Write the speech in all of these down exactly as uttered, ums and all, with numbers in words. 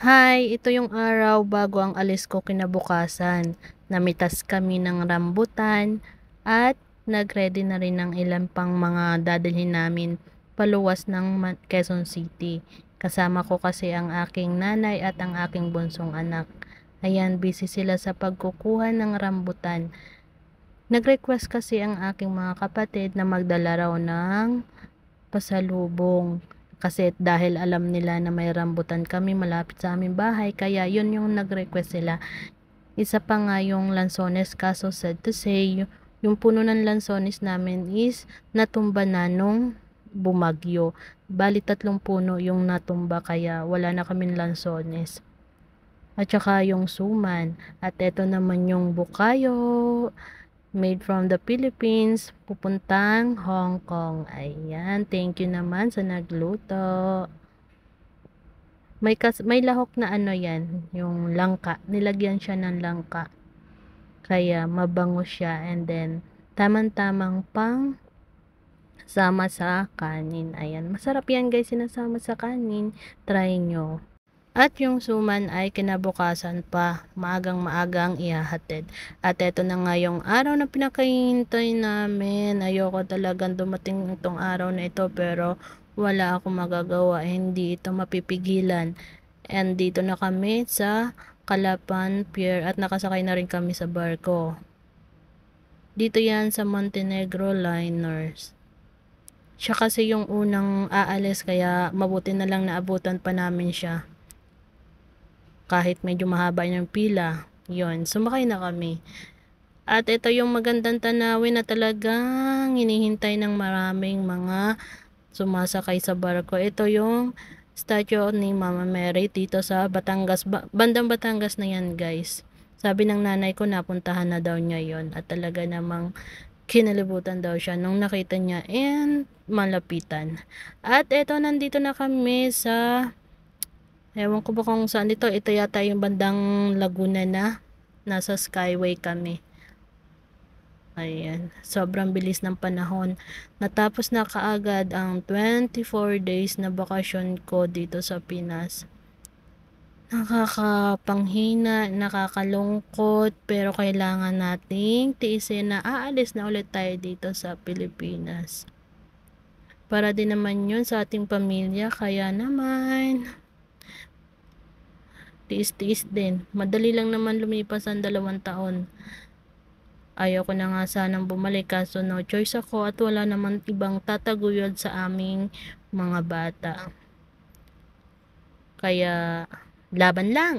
Hi, ito yung araw bago ang alis ko kinabukasan. Namitas kami ng rambutan at nag-ready na rin ng ilan pang mga dadalhin namin paluwas ng Ma- Quezon City. Kasama ko kasi ang aking nanay at ang aking bunsong anak. Ayan, busy sila sa pagkukuha ng rambutan. Nag-request kasi ang aking mga kapatid na magdala raw ng pasalubong. Kasi dahil alam nila na may rambutan kami malapit sa aming bahay, kaya yun yung nag-request sila. Isa pa nga yung lansones, kaso sad to say, yung, yung puno ng lansones namin is natumba na nung bumagyo. Bali tatlong puno yung natumba kaya wala na kaming lansones. At saka yung suman. At eto naman yung bukayo, made from the Philippines, pupuntang Hong Kong. Ayan, thank you naman sa nagluto. May kas may lahok na ano yan, yung langka. Nilagyan siya ng langka. Kaya mabango siya and then tamang-tamang pang sama sa kanin. Ayan, masarap yan guys, sinasama sa kanin. Try nyo. At yung suman ay kinabukasan pa, maagang maagang ihahatid. At eto na nga yung araw na pinakahihintay namin. Ayoko talagang dumating itong araw na ito pero wala akong magagawa. Hindi ito mapipigilan. And dito na kami sa Calapan Pier at nakasakay na rin kami sa barko. Dito yan sa Montenegro Liners. Siya kasi yung unang aalis kaya mabuti na lang naabutan pa namin siya. Kahit medyo mahaba yung pila, yon sumakay na kami. At ito yung magandang tanawin na talagang hinihintay ng maraming mga sumasakay sa barko. Ito yung statue ni Mama Mary dito sa Batangas, ba- bandang Batangas na yan guys. Sabi ng nanay ko napuntahan na daw niya yon at talaga namang kinalibutan daw siya nung nakita niya and malapitan. At eto nandito na kami sa, ewan ko ba kung saan dito. Ito yata yung bandang Laguna na. Nasa Skyway kami. Ayan. Sobrang bilis ng panahon. Natapos na kaagad ang twenty-four days na bakasyon ko dito sa Pinas. Nakakapanghina, nakakalungkot, pero kailangan nating tiisin na aalis na ulit tayo dito sa Pilipinas. Para din naman yun sa ating pamilya, kaya naman tiis-tiis din. Madali lang naman lumipas ang dalawang taon. Ayaw ko na nga sanang bumalik kaso no choice ako at wala naman ibang tataguyod sa aming mga bata. Kaya laban lang.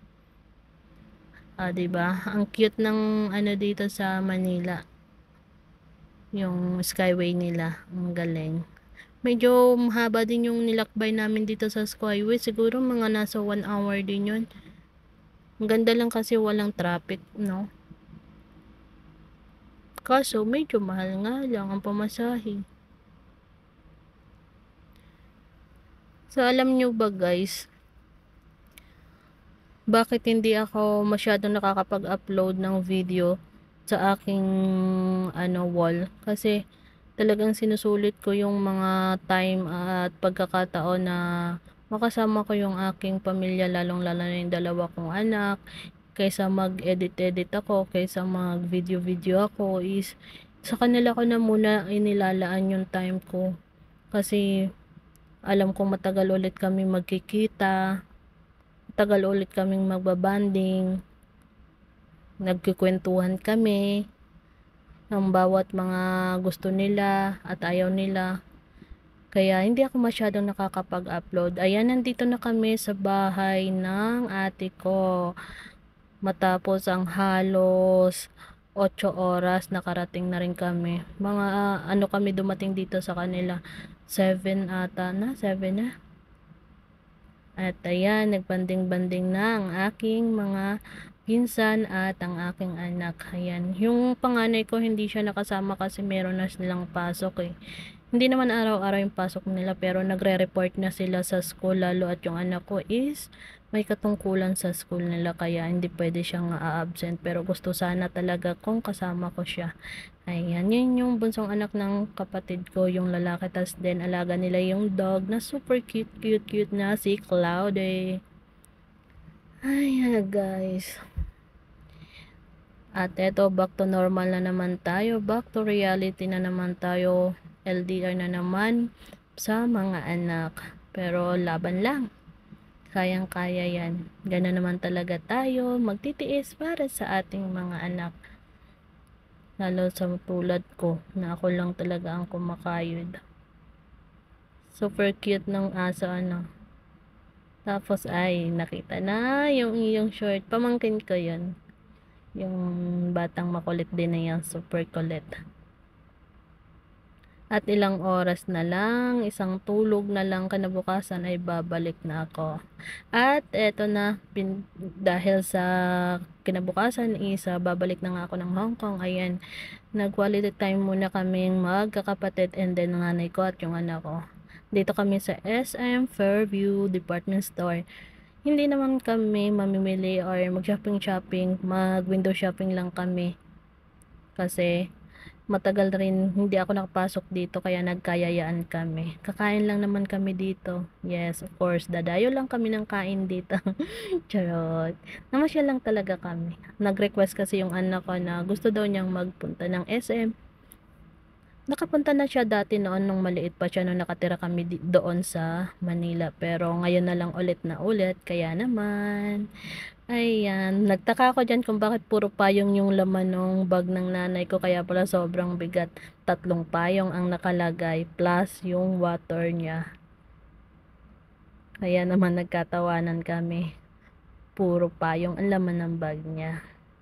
Ah, 'di ba? Ang cute ng ano dito sa Manila. Yung Skyway nila, ang galing. Medyo mahaba din yung nilakbay namin dito sa Skyway. Siguro mga nasa one hour din yun. Ang ganda lang kasi walang traffic, no? Kaso, medyo mahal nga lang ang pamasahe. So, alam nyo ba guys, bakit hindi ako masyadong nakakapag-upload ng video sa aking ano wall? Kasi talagang sinusulit ko yung mga time at pagkakataon na makasama ko yung aking pamilya, lalong lalo na yung dalawa kong anak. Kaysa mag-edit-edit ako, kaysa mag-video-video ako, is sa kanila ko na muna inilalaan yung time ko. Kasi alam kong matagal ulit kami magkikita, matagal ulit kaming magbabanding, nagkikwentuhan kami ng bawat mga gusto nila at ayaw nila. Kaya hindi ako masyadong nakakapag-upload. Ayan, nandito na kami sa bahay ng ate ko. Matapos ang halos otso oras, nakarating na rin kami. Mga uh, ano kami dumating dito sa kanila. seven ata na, seven na. At ayan, nagbanding-banding na ang aking mga pinsan at ang aking anak. Ayan, yung panganay ko hindi siya nakasama kasi meron na silang pasok eh. Hindi naman araw-araw yung pasok nila pero nagre-report na sila sa school, lalo at yung anak ko is may katungkulan sa school nila kaya hindi pwede siyang a-absent pero gusto sana talaga kung kasama ko siya. Ayan, yun yung bunsong anak ng kapatid ko, yung lalaki, tas din alaga nila yung dog na super cute cute cute na si Cloudy. Ay, ah, guys. At eto, back to normal na naman tayo. Back to reality na naman tayo. L D R na naman sa mga anak. Pero laban lang. Kayang-kaya yan. Gano'n naman talaga tayo magtitiis para sa ating mga anak. Lalo sa tulad ko, na ako lang talaga ang kumakayod. Super cute ng aso, ano. Tapos ay, nakita na yung iyong short. Pamangkin ko yun. Yung batang makulit din na yan, super kulit. At ilang oras na lang, isang tulog na lang kinabukasan ay babalik na ako. At eto na, pin, dahil sa kinabukasan isa, babalik na nga ako ng Hong Kong. Ayan, nag-quality time muna kaming magkakapatid and then nanay ko at yung anak ko. Dito kami sa S M Fairview Department Store. Hindi naman kami mamimili or mag-shopping-shopping, mag-window shopping lang kami. Kasi matagal rin hindi ako nakapasok dito kaya nagkayayaan kami. Kakain lang naman kami dito. Yes, of course, dadayo lang kami ng kain dito. Charot. Namasyal lang talaga kami. Nag-request kasi yung anak ko na gusto daw niyang magpunta ng S M. Nakapunta na siya dati noon nung maliit pa siya nung nakatira kami di- doon sa Manila. Pero ngayon na lang ulit na ulit. Kaya naman, ayan, nagtaka ako dyan kung bakit puro payong yung laman ng bag ng nanay ko. Kaya pala sobrang bigat. Tatlong payong ang nakalagay plus yung water niya. Kaya naman nagkatawanan kami. Puro payong ang laman ng bag niya.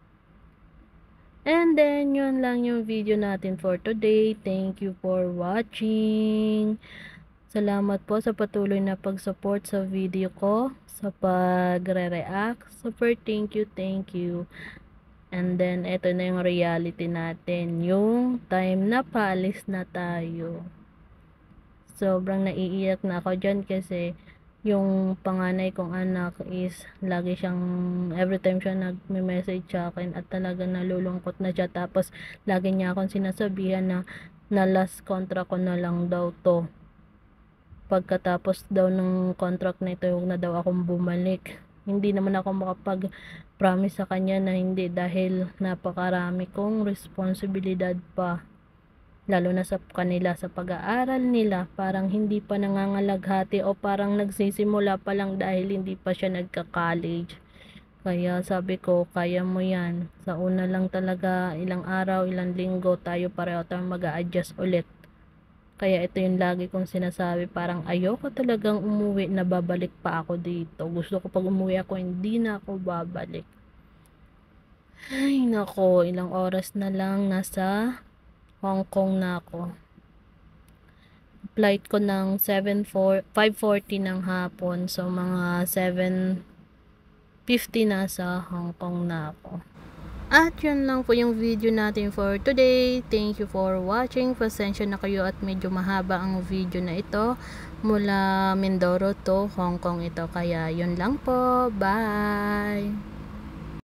And then, yun lang yung video natin for today. Thank you for watching. Salamat po sa patuloy na pag-support sa video ko, sa pagre-react. Super thank you, thank you. And then, ito na yung reality natin. Yung time na paalis na tayo. Sobrang naiiyak na ako dyan kasi yung panganay kong anak is lagi siyang, every time siya nagme-message sa akin at talaga nalulungkot na siya. Tapos, lagi niya akong sinasabihan na na last contract ko na lang daw to. Pagkatapos daw ng contract na ito, huwag na daw akong bumalik. Hindi naman ako makapag-promise sa kanya na hindi dahil napakarami kong responsibilidad pa. Lalo na sa kanila sa pag-aaral nila, parang hindi pa nangangalaghati o parang nagsisimula pa lang dahil hindi pa siya nagka-college. Kaya sabi ko, kaya mo yan. Sa una lang talaga, ilang araw, ilang linggo, tayo pareho tayong mag-a-adjust ulit. Kaya ito yung lagi kong sinasabi, parang ayoko talagang umuwi na babalik pa ako dito. Gusto ko pag umuwi ako, hindi na ako babalik. Ay nako, ilang oras na lang, nasa Hong Kong na ako. Flight ko ng five forty ng hapon. So, mga seven fifty na sa Hong Kong na ako. At yun lang po yung video natin for today. Thank you for watching. Pasensya na kayo at medyo mahaba ang video na ito. Mula Mindoro to Hong Kong ito. Kaya yun lang po. Bye!